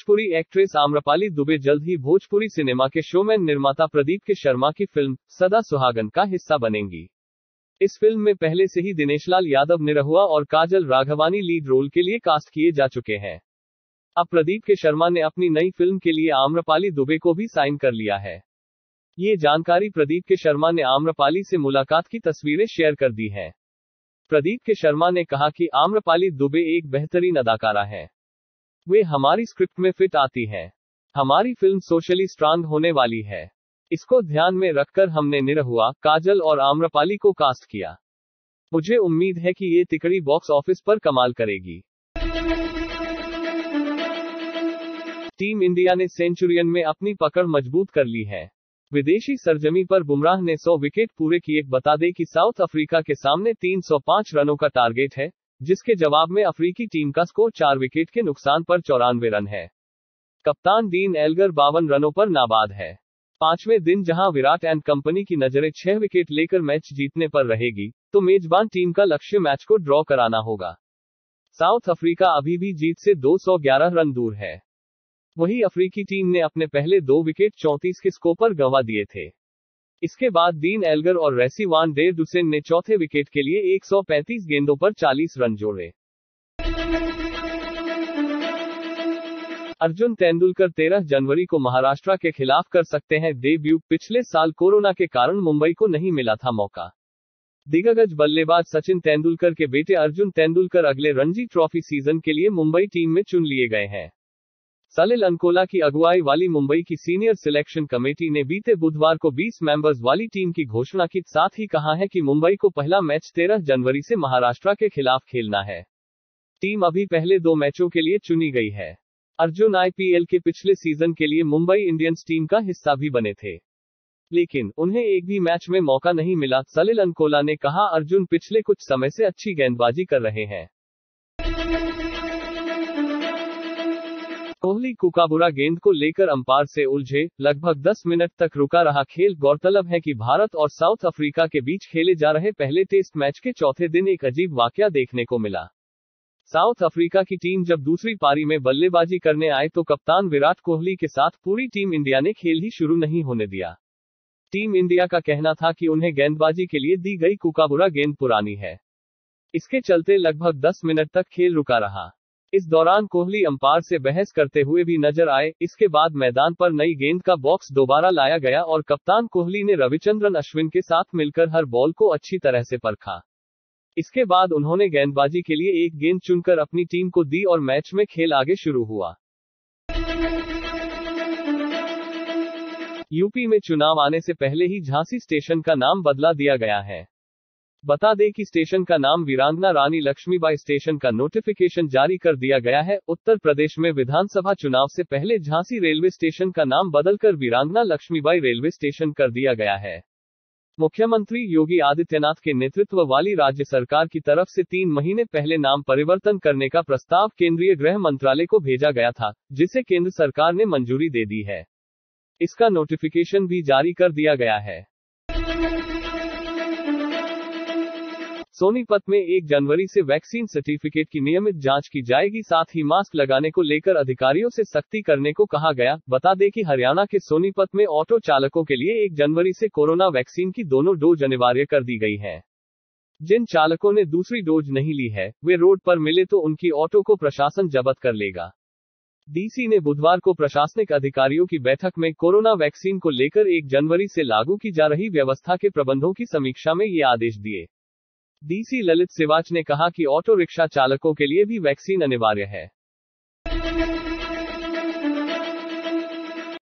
Bhojpuri actress Amrapali Dubey जल्द ही Bhojpuri cinema के शोमैन निर्माता प्रदीप के शर्मा की फिल्म सदा सुहागन का हिस्सा बनेंगी। इस फिल्म में पहले से ही दिनेशलाल यादव निरहुआ और काजल राघवानी लीड रोल के लिए कास्ट किए जा चुके हैं। अब प्रदीप के शर्मा ने अपनी नई फिल्म के लिए आम्रपाली दुबे को भी साइन कर लिया है। ये जानकारी प्रदीप के शर्मा ने आम्रपाली से मुलाकात की तस्वीरें शेयर कर दी हैं। प्रदीप के शर्मा ने कहा कि आम्रपाली दुबे एक बेहतरीन अदाकारा है। वे हमारी स्क्रिप्ट में फिट आती है। हमारी फिल्म सोशली स्ट्रांग होने वाली है। इसको ध्यान में रखकर हमने निरहुआ, काजल और आम्रपाली को कास्ट किया। मुझे उम्मीद है कि ये तिकड़ी बॉक्स ऑफिस पर कमाल करेगी। टीम इंडिया ने सेंचुरियन में अपनी पकड़ मजबूत कर ली है। विदेशी सरजमी पर बुमराह ने 100 विकेट पूरे किए। बता दें कि साउथ अफ्रीका के सामने 305 रनों का टारगेट है, जिसके जवाब में अफ्रीकी टीम का स्कोर 4 विकेट के नुकसान पर 94 रन है। कप्तान डीन एल्गर 52 रनों पर नाबाद है। पांचवें दिन जहां विराट एंड कंपनी की नजरें 6 विकेट लेकर मैच जीतने पर रहेगी, तो मेजबान टीम का लक्ष्य मैच को ड्रॉ कराना होगा। साउथ अफ्रीका अभी भी जीत से 211 रन दूर है। वहीं अफ्रीकी टीम ने अपने पहले 2 विकेट 34 के स्कोर पर गंवा दिए थे। इसके बाद डीन एल्गर और रेसी वान डेर डुसेन ने चौथे विकेट के लिए 135 गेंदों पर 40 रन जोड़े। अर्जुन तेंदुलकर 13 जनवरी को महाराष्ट्र के खिलाफ कर सकते हैं डेब्यू। पिछले साल कोरोना के कारण मुंबई को नहीं मिला था मौका। दिग्गज बल्लेबाज सचिन तेंदुलकर के बेटे अर्जुन तेंदुलकर अगले रणजी ट्रॉफी सीजन के लिए मुंबई टीम में चुन लिए गए हैं। सलिल अंकोला की अगुवाई वाली मुंबई की सीनियर सिलेक्शन कमेटी ने बीते बुधवार को 20 मेंबर्स वाली टीम की घोषणा की। साथ ही कहा है कि मुंबई को पहला मैच 13 जनवरी से महाराष्ट्र के खिलाफ खेलना है। टीम अभी पहले 2 मैचों के लिए चुनी गई है। अर्जुन आईपीएल के पिछले सीजन के लिए मुंबई इंडियंस टीम का हिस्सा भी बने थे, लेकिन उन्हें एक भी मैच में मौका नहीं मिला। सलिल अंकोला ने कहा, अर्जुन पिछले कुछ समय से अच्छी गेंदबाजी कर रहे हैं। कोहली कुकाबुरा गेंद को लेकर अंपायर से उलझे, लगभग 10 मिनट तक रुका रहा खेल। गौरतलब है कि भारत और साउथ अफ्रीका के बीच खेले जा रहे पहले टेस्ट मैच के चौथे दिन एक अजीब वाकया देखने को मिला। साउथ अफ्रीका की टीम जब दूसरी पारी में बल्लेबाजी करने आए तो कप्तान विराट कोहली के साथ पूरी टीम इंडिया ने खेल ही शुरू नहीं होने दिया। टीम इंडिया का कहना था कि उन्हें गेंदबाजी के लिए दी गई कुकाबुरा गेंद पुरानी है। इसके चलते लगभग 10 मिनट तक खेल रुका रहा। इस दौरान कोहली अंपायर से बहस करते हुए भी नजर आए। इसके बाद मैदान पर नई गेंद का बॉक्स दोबारा लाया गया और कप्तान कोहली ने रविचंद्रन अश्विन के साथ मिलकर हर बॉल को अच्छी तरह से परखा। इसके बाद उन्होंने गेंदबाजी के लिए एक गेंद चुनकर अपनी टीम को दी और मैच में खेल आगे शुरू हुआ। यूपी में चुनाव आने से पहले ही झांसी स्टेशन का नाम बदला दिया गया है। बता दें कि स्टेशन का नाम वीरांगना रानी लक्ष्मीबाई स्टेशन का नोटिफिकेशन जारी कर दिया गया है। उत्तर प्रदेश में विधानसभा चुनाव से पहले झांसी रेलवे स्टेशन का नाम बदलकर वीरांगना लक्ष्मीबाई रेलवे स्टेशन कर दिया गया है। मुख्यमंत्री योगी आदित्यनाथ के नेतृत्व वाली राज्य सरकार की तरफ से 3 महीने पहले नाम परिवर्तन करने का प्रस्ताव केंद्रीय गृह मंत्रालय को भेजा गया था, जिसे केंद्र सरकार ने मंजूरी दे दी है। इसका नोटिफिकेशन भी जारी कर दिया गया है। सोनीपत में 1 जनवरी से वैक्सीन सर्टिफिकेट की नियमित जांच की जाएगी। साथ ही मास्क लगाने को लेकर अधिकारियों से सख्ती करने को कहा गया। बता दें कि हरियाणा के सोनीपत में ऑटो चालकों के लिए 1 जनवरी से कोरोना वैक्सीन की दोनों डोज अनिवार्य कर दी गई है। जिन चालकों ने दूसरी डोज नहीं ली है, वे रोड पर मिले तो उनकी ऑटो को प्रशासन जब्त कर लेगा। डीसी ने बुधवार को प्रशासनिक अधिकारियों की बैठक में कोरोना वैक्सीन को लेकर 1 जनवरी से लागू की जा रही व्यवस्था के प्रबंधों की समीक्षा में ये आदेश दिए। डीसी ललित सिवाच ने कहा कि ऑटो रिक्शा चालकों के लिए भी वैक्सीन अनिवार्य है।